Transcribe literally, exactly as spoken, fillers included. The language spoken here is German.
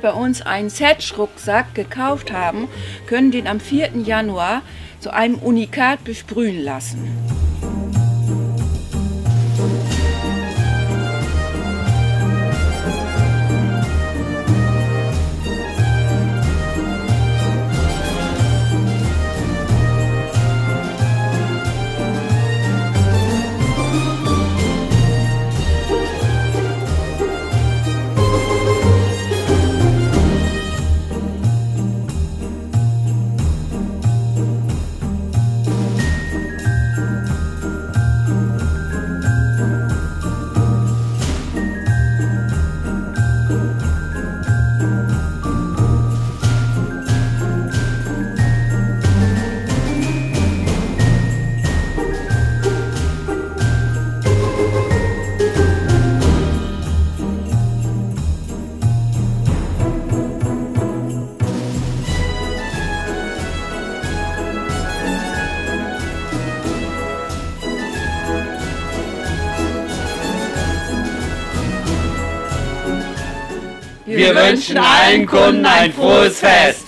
bei uns einen Setsch-Rucksack gekauft haben, können den am vierten Januar zu einem Unikat besprühen lassen. Wir wünschen allen Kunden ein frohes Fest!